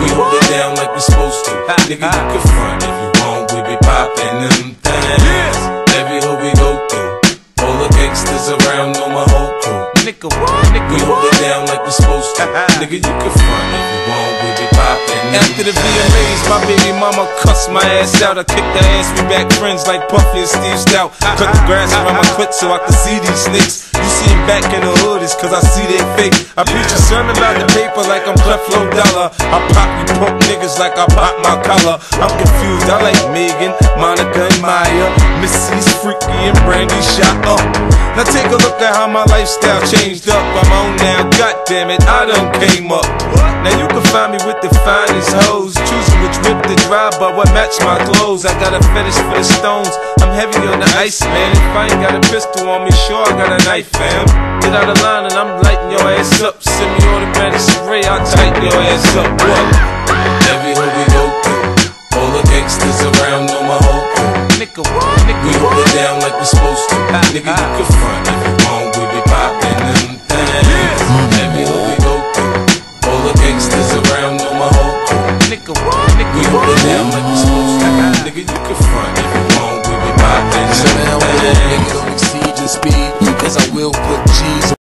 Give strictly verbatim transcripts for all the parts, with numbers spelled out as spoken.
We hold it down like we supposed to. Nigga, you can front if you want, we be poppin' them things. Every hood we go through, all the gangsters around know my whole crew. Nigga, what? Nigga, we hold it down like we supposed to. Nigga, you can front if you want, we be poppin'. After the V M As, my baby mama cussed my ass out. I kicked her ass, we back friends like Puffy and Steve Stout. Cut the grass around my clit so I can see these snakes. You see him back in the hood, it's cause I see they fake. I preach a sermon about the paper like I'm Creflo Dollar. I pop you punk niggas like I pop my collar. I'm confused, I like Megan, Monica and Maya. Missy's freaky and Brandy shot up. Now take a look at how my lifestyle changed up. I'm on now, goddammit, I done came up. Now you can find me with the finest hoes, choosing which whip to drive, but what match my clothes. I got a fetish for the stones, I'm heavy on the ice, man. If I ain't got a pistol on me, sure I got a knife, fam. Get out of line and I'm lighting your ass up. Send me automatic spray, I'll tighten your ass up. What? Every hood we go through, all the gangsters around know my whole crew. Nigga, what? Nigga, we hold it down like we supposed to. Nigga, you can front if you want, we be poppin' them things. Every hood we go through, all the gangsters around know my whole crew. Nigga, what? Nigga, we hold it down like we supposed to. Nigga, you can front if you want, we be poppin' them things. Nigga, don't exceed your speed, cause I will put G's on.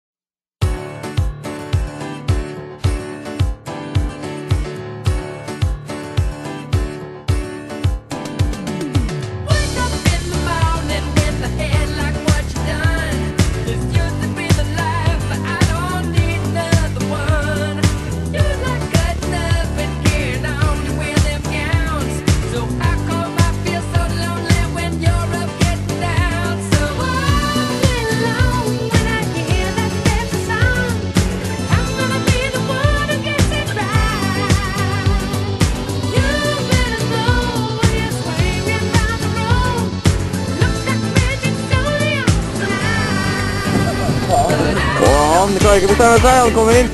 Om ni klarar inte att bestämma sig, han kommer in.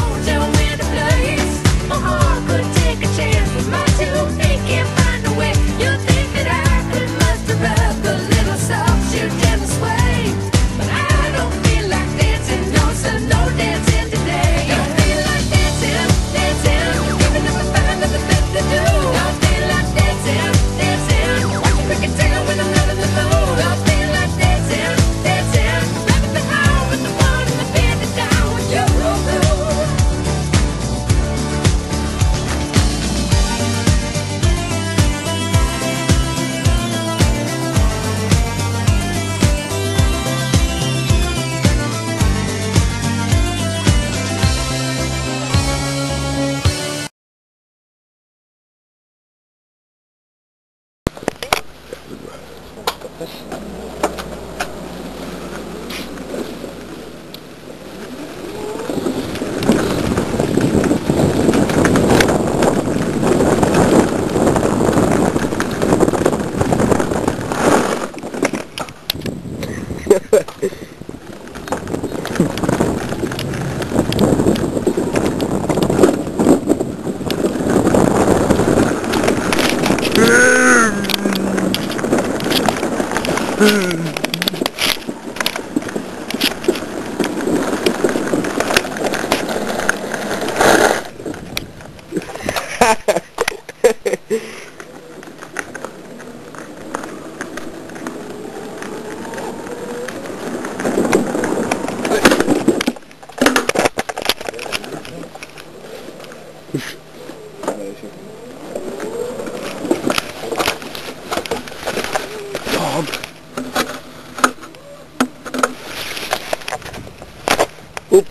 Oop.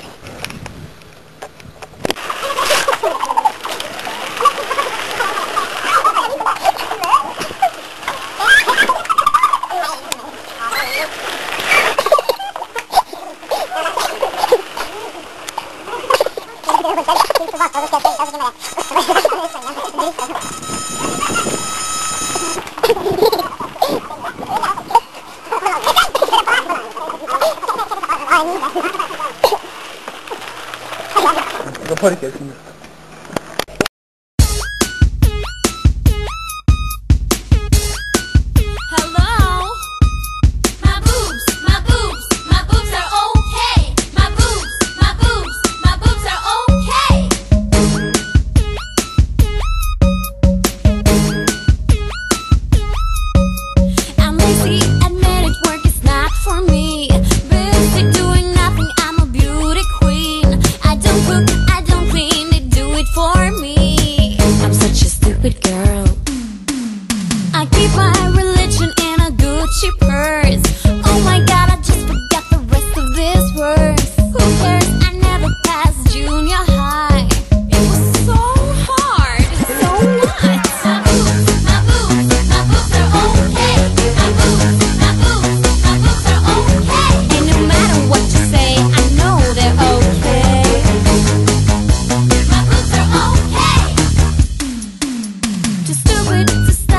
What is it? you're stupid, it's a